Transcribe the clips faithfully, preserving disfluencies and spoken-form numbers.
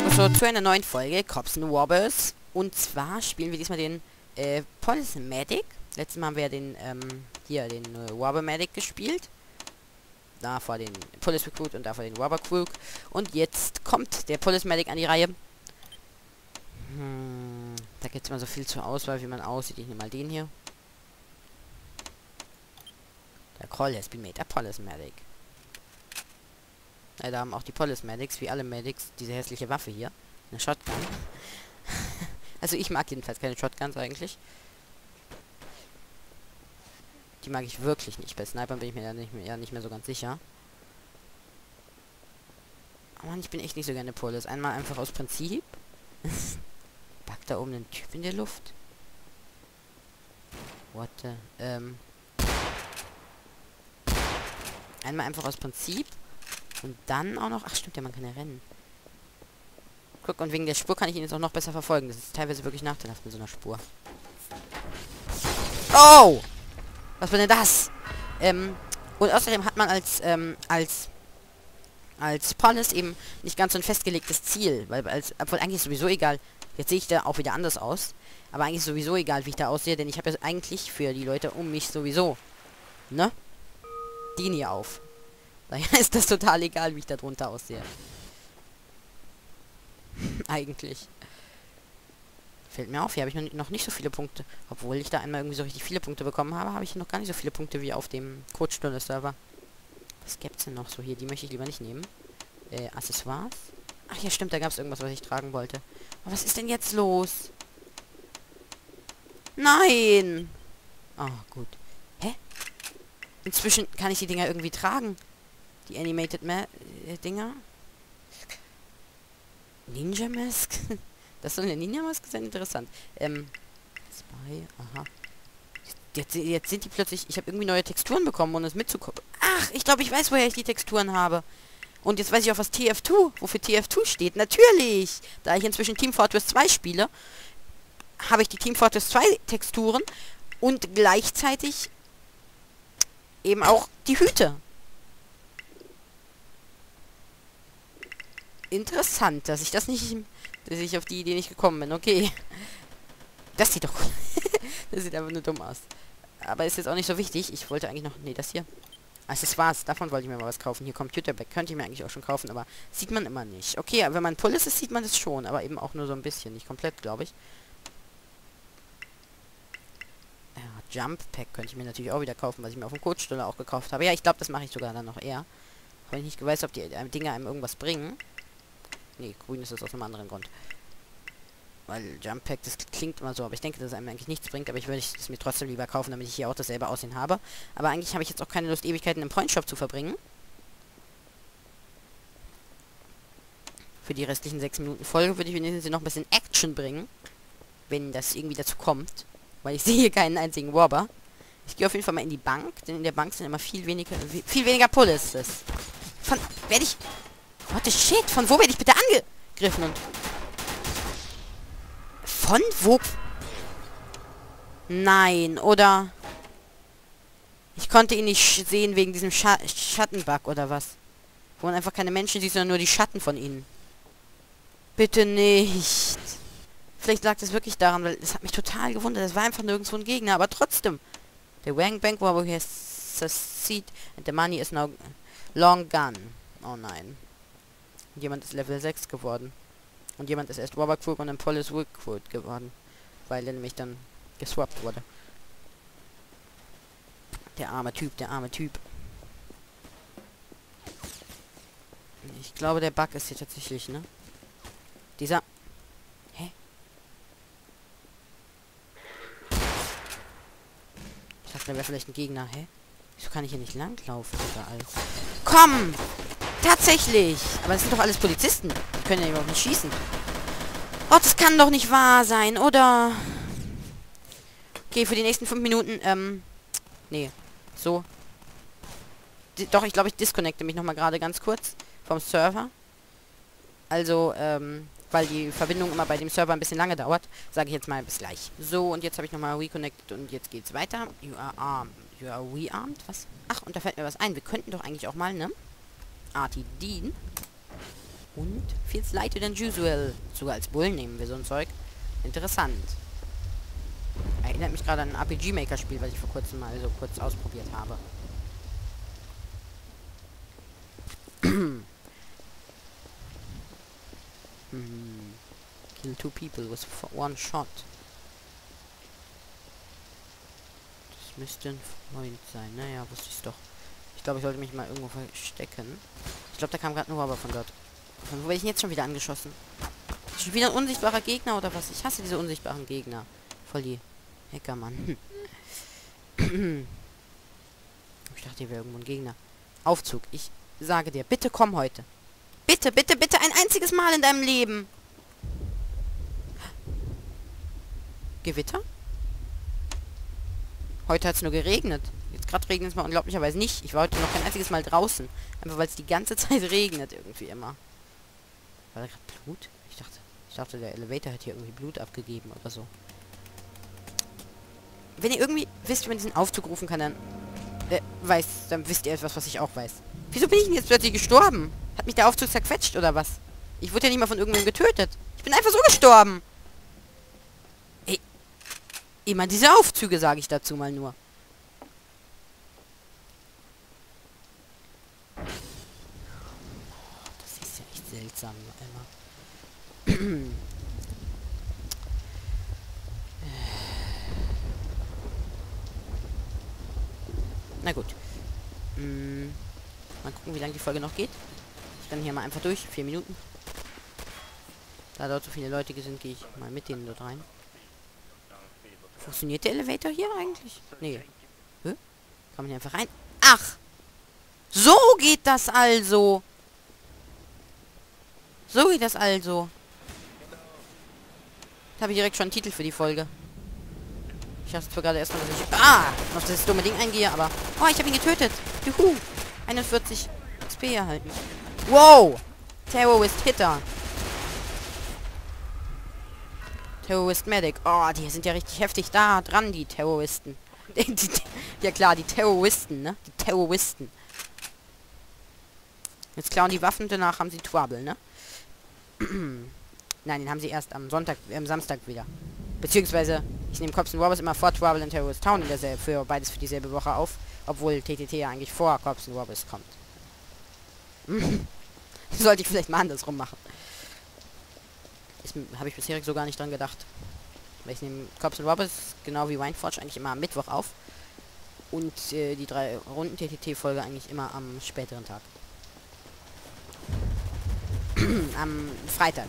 So, zu einer neuen Folge Cops and Robbers. Und zwar spielen wir diesmal den äh, Police Medic. Letztes Mal haben wir ja den, ähm, hier, den äh, Robber Medic gespielt. Davor den Police Recruit und davor den Robber Crook. Und jetzt kommt der Police Medic an die Reihe. Hm, da gibt es mal so viel zur Auswahl, wie man aussieht. Ich nehme mal den hier. Der Call has been made. Der Police Medic. Ja, da haben auch die Police Medics, wie alle Medics, diese hässliche Waffe hier. Eine Shotgun. Also ich mag jedenfalls keine Shotguns eigentlich. Die mag ich wirklich nicht. Bei Snipern bin ich mir ja nicht mehr, ja nicht mehr so ganz sicher. Oh Mann, ich bin echt nicht so gerne Police. Einmal einfach aus Prinzip. Backt da oben ein Typ in der Luft. What the... Ähm... Einmal einfach aus Prinzip. Und dann auch noch... Ach stimmt ja, man kann ja rennen. Guck, und wegen der Spur kann ich ihn jetzt auch noch besser verfolgen. Das ist teilweise wirklich nachteilhaft mit so einer Spur. Oh! Was war denn das? Ähm, und außerdem hat man als, ähm, als... als Police eben nicht ganz so ein festgelegtes Ziel. Weil, als, obwohl eigentlich ist sowieso egal... Jetzt sehe ich da auch wieder anders aus. Aber eigentlich ist sowieso egal, wie ich da aussehe. Denn ich habe ja eigentlich für die Leute um mich sowieso... Ne? Den hier auf. Daher ist das total egal, wie ich da drunter aussehe. Eigentlich. Fällt mir auf, hier habe ich noch nicht so viele Punkte. Obwohl ich da einmal irgendwie so richtig viele Punkte bekommen habe, habe ich noch gar nicht so viele Punkte wie auf dem Codestunde-Server. Was gibt's denn noch so hier? Die möchte ich lieber nicht nehmen. Äh, Accessoires? Ach ja, stimmt, da gab es irgendwas, was ich tragen wollte. Aber was ist denn jetzt los? Nein! Oh, gut. Hä? Inzwischen kann ich die Dinger irgendwie tragen. Die Animated Ma äh, Dinger. Ninja Mask? Das soll eine Ninja Mask sein? Interessant. Ähm. Zwei, aha. Jetzt, jetzt sind die plötzlich... Ich habe irgendwie neue Texturen bekommen, ohne es mitzukommen. Ach, ich glaube, ich weiß, woher ich die Texturen habe. Und jetzt weiß ich auch, was T F zwei, wofür T F zwei steht. Natürlich! Da ich inzwischen Team Fortress zwei spiele, habe ich die Team Fortress zwei Texturen und gleichzeitig eben auch die Hüte. Interessant, dass ich das nicht... dass ich auf die Idee nicht gekommen bin. Okay. Das sieht doch... das sieht einfach nur dumm aus. Aber ist jetzt auch nicht so wichtig. Ich wollte eigentlich noch... Nee, das hier. Accessoires. Davon wollte ich mir mal was kaufen. Hier Computerback. Könnte ich mir eigentlich auch schon kaufen, aber sieht man immer nicht. Okay, aber wenn man Police ist, sieht man das schon. Aber eben auch nur so ein bisschen. Nicht komplett, glaube ich. Ja, Jump Pack könnte ich mir natürlich auch wieder kaufen, was ich mir auf dem Codestunde auch gekauft habe. Ja, ich glaube, das mache ich sogar dann noch eher. Weil ich nicht weiß, ob die äh, Dinger einem irgendwas bringen. Nee, grün ist das aus einem anderen Grund. Weil Jump Pack, das klingt immer so, aber ich denke, dass es einem eigentlich nichts bringt, aber ich würde es mir trotzdem lieber kaufen, damit ich hier auch dasselbe Aussehen habe. Aber eigentlich habe ich jetzt auch keine Lust, Ewigkeiten im Point Shop zu verbringen. Für die restlichen sechs Minuten Folge würde ich wenigstens noch ein bisschen Action bringen. Wenn das irgendwie dazu kommt. Weil ich sehe hier keinen einzigen Robber. Ich gehe auf jeden Fall mal in die Bank, denn in der Bank sind immer viel weniger, viel weniger Polices. Von, werde ich... What the shit? Von wo werde ich bitte angegriffen? Und von wo? Nein, oder? Ich konnte ihn nicht sehen wegen diesem Scha Schattenbug oder was? Wo man einfach keine Menschen sieht, sondern nur die Schatten von ihnen. Bitte nicht. Vielleicht lag das wirklich daran, weil das hat mich total gewundert. Das war einfach nirgendwo ein Gegner, aber trotzdem. The Wang Bank Robber has succeeded and the money is now long gone. Oh nein. Jemand ist Level sechs geworden. Und jemand ist erst Robber Crook und dann Police Recruit geworden. Weil er nämlich dann geswappt wurde. Der arme Typ, der arme Typ. Ich glaube, der Bug ist hier tatsächlich, ne? Dieser... Hä? Ich dachte, da wäre vielleicht ein Gegner. Hä? Wieso kann ich hier nicht langlaufen überall? Komm! Tatsächlich! Aber das sind doch alles Polizisten. Die können ja überhaupt nicht schießen. Oh, das kann doch nicht wahr sein, oder? Okay, für die nächsten fünf Minuten, ähm... Nee. So. D doch, ich glaube, ich disconnecte mich nochmal gerade ganz kurz vom Server. Also, ähm... weil die Verbindung immer bei dem Server ein bisschen lange dauert, sage ich jetzt mal bis gleich. So, und jetzt habe ich nochmal reconnected und jetzt geht's weiter. You are armed. You are rearmed? Was? Ach, und da fällt mir was ein. Wir könnten doch eigentlich auch mal, ne? Artie Dean Und feels lighter than usual. Sogar als Bullen nehmen wir so ein Zeug. Interessant. Erinnert mich gerade an ein R P G Maker Spiel, was ich vor kurzem mal so kurz ausprobiert habe. hm. Kill two people with one shot. Das müsste ein Freund sein. Naja, wusste ich doch. Ich glaube, ich sollte mich mal irgendwo verstecken. Ich glaube, da kam gerade nur aber von dort. Von wo werde ich denn jetzt schon wieder angeschossen? Schon wieder ein unsichtbarer Gegner oder was? Ich hasse diese unsichtbaren Gegner. Voll die Hacker, Mann. Ich dachte, hier wäre irgendwo ein Gegner. Aufzug. Ich sage dir, bitte komm heute. Bitte, bitte, bitte ein einziges Mal in deinem Leben. Gewitter? Heute hat es nur geregnet. Jetzt gerade regnet es mal unglaublicherweise nicht. Ich war heute noch kein einziges Mal draußen. Einfach weil es die ganze Zeit regnet irgendwie immer. War da gerade Blut? Ich dachte, ich dachte, der Elevator hat hier irgendwie Blut abgegeben oder so. Wenn ihr irgendwie wisst, wie man diesen Aufzug rufen kann, dann äh, weiß, dann wisst ihr etwas, was ich auch weiß. Wieso bin ich denn jetzt plötzlich gestorben? Hat mich der Aufzug zerquetscht oder was? Ich wurde ja nicht mal von irgendwem getötet. Ich bin einfach so gestorben. Ey, immer diese Aufzüge, sage ich dazu mal nur. Das ist ja echt seltsam immer. Na gut. Hm. Mal gucken, wie lange die Folge noch geht. Ich renne hier mal einfach durch. Vier Minuten. Da dort so viele Leute sind, gehe ich mal mit denen dort rein. Funktioniert der Elevator hier eigentlich? Nee. Hä? Kann man hier einfach rein? Ach! So geht das also! So geht das also. Jetzt habe ich direkt schon einen Titel für die Folge. Ich dachte zwar gerade erstmal, dass ich ah, auf das dumme Ding eingehe, aber oh, ich habe ihn getötet. Juhu. einundvierzig X P erhalten. Wow. Terrorist Hitter. Terrorist Medic. Oh, die sind ja richtig heftig da dran, die Terroristen. Die, die, ja klar, die Terroristen, ne? Die Terroristen. Jetzt klauen die Waffen, danach haben sie Trouble, ne? Nein, den haben sie erst am Sonntag, äh, am Samstag wieder. Beziehungsweise, ich nehme Cops and Robbers immer vor Trouble in Terrorist Town in derselbe, für beides für dieselbe Woche auf, obwohl T T T ja eigentlich vor Cops and Robbers kommt. Sollte ich vielleicht mal andersrum machen. Habe ich bisher so gar nicht dran gedacht. Weil ich nehme Cops and Robbers, genau wie Wineforge, eigentlich immer am Mittwoch auf. Und äh, die drei Runden T T T-Folge eigentlich immer am späteren Tag. Am Freitag.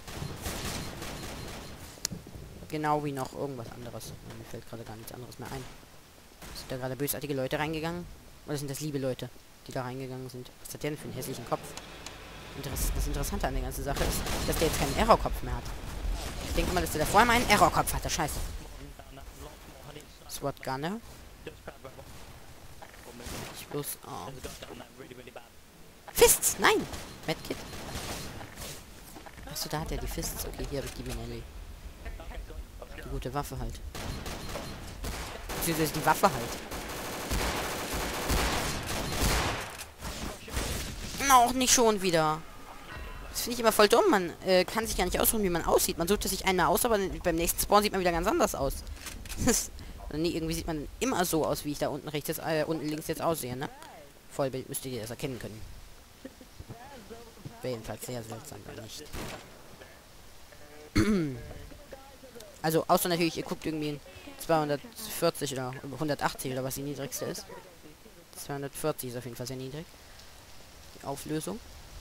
Genau wie noch irgendwas anderes. Mir fällt gerade gar nichts anderes mehr ein. Sind da gerade bösartige Leute reingegangen? Oder sind das liebe Leute, die da reingegangen sind? Was hat der denn für einen hässlichen Kopf? Interess das Interessante an der ganzen Sache ist, dass der jetzt keinen Errorkopf mehr hat. Ich denke mal, dass der da vorher mal einen Errorkopf hatte. Scheiße. SWAT Gunner. Ich bloß... Oh. Fists! Nein! Medkit. Achso, da hat er die Fists. Okay, hier habe ich die Minelli. Die gute Waffe halt. Beziehungsweise die Waffe halt. Noch nicht schon wieder. Das finde ich immer voll dumm. Man äh, kann sich gar nicht aussuchen, wie man aussieht. Man sucht es sich einmal aus, aber beim nächsten Spawn sieht man wieder ganz anders aus. Oder nee, irgendwie sieht man immer so aus, wie ich da unten rechts, äh, unten links jetzt aussehe, ne? Vollbild müsstet ihr das erkennen können. Wäre jedenfalls sehr seltsam, wenn nicht. Also, außer natürlich, ihr guckt irgendwie in zweihundertvierzig oder hundertachtzig oder was die niedrigste ist. zweihundertvierzig ist auf jeden Fall sehr niedrig. Die Auflösung.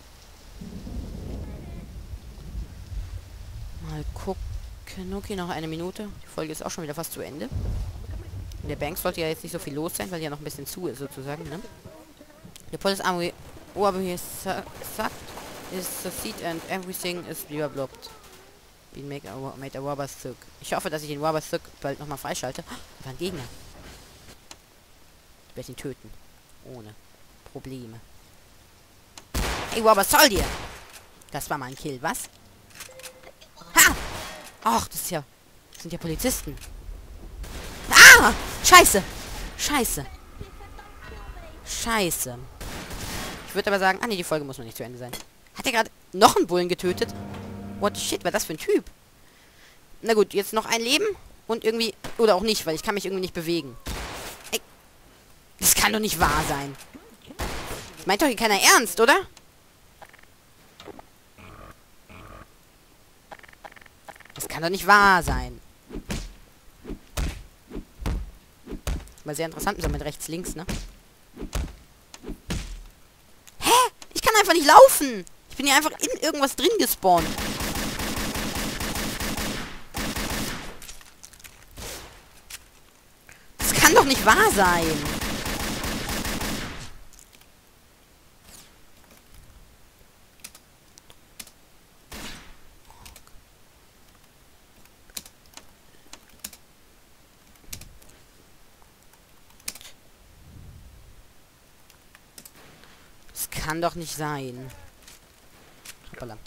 Mal gucken. Okay, noch eine Minute. Die Folge ist auch schon wieder fast zu Ende. In der Bank sollte ja jetzt nicht so viel los sein, weil die ja noch ein bisschen zu ist, sozusagen, ne? The police army over here sucked is succeed and everything is developed. Been make a, made a Robber Thug. Ich hoffe, dass ich den Robber Thug bald nochmal freischalte. Oh, da war ein Gegner. Ich werde ihn töten. Ohne Probleme. Hey, Robber, soll dir! Das war mal ein Kill, was? Ha! Ach, das ist ja... Das sind ja Polizisten. Ah! Scheiße! Scheiße! Scheiße. Ich würde aber sagen... Ah, nee, die Folge muss noch nicht zu Ende sein. Hat er gerade... noch einen Bullen getötet. What the shit, war das für ein Typ? Na gut, jetzt noch ein Leben. Und irgendwie... Oder auch nicht, weil ich kann mich irgendwie nicht bewegen. Ey, das kann doch nicht wahr sein. Meint doch hier keiner ernst, oder? Das kann doch nicht wahr sein. War sehr interessant, so mit rechts, links, ne? Hä? Ich kann einfach nicht laufen. Ich bin hier einfach in irgendwas drin gespawnt. Das kann doch nicht wahr sein. Das kann doch nicht sein. Hoppala.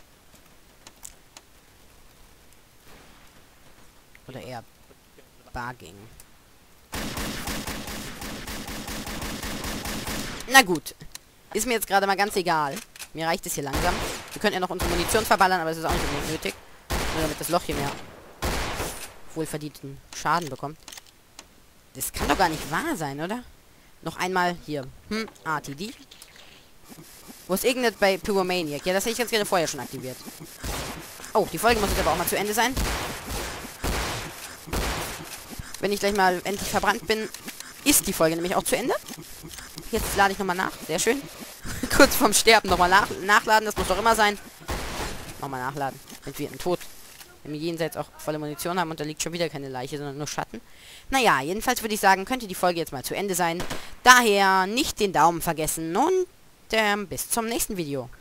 Oder eher Bugging. Na gut. Ist mir jetzt gerade mal ganz egal. Mir reicht es hier langsam. Wir können ja noch unsere Munition verballern, aber es ist auch nicht unbedingt nötig. Nur damit das Loch hier mehr wohlverdienten Schaden bekommt. Das kann doch gar nicht wahr sein, oder? Noch einmal hier. Hm, R T D. Wo ist irgendwas bei Pyromaniac? Ja, das hätte ich ganz gerne vorher schon aktiviert. Oh, die Folge muss jetzt aber auch mal zu Ende sein. Wenn ich gleich mal endlich verbrannt bin, ist die Folge nämlich auch zu Ende. Jetzt lade ich nochmal nach. Sehr schön. Kurz vorm Sterben nochmal nach nachladen. Das muss doch immer sein. Nochmal nachladen. Sind wir im Tod. Wenn wir jenseits auch volle Munition haben und da liegt schon wieder keine Leiche, sondern nur Schatten. Naja, jedenfalls würde ich sagen, könnte die Folge jetzt mal zu Ende sein. Daher nicht den Daumen vergessen und ähm, bis zum nächsten Video.